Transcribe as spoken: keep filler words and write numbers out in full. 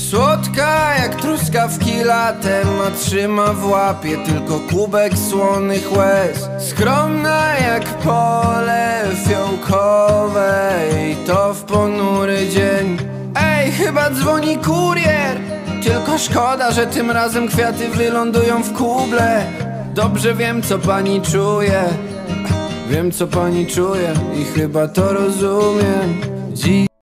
Słodka jak truskawki latem, a trzyma w łapie tylko kubek słonych łez. Skromna jak pole fiołkowe i to w ponury dzień. Ej, chyba dzwoni kurier, tylko szkoda, że tym razem kwiaty wylądują w kuble. Dobrze wiem, co pani czuje, wiem, co pani czuje i chyba to rozumiem. Dziś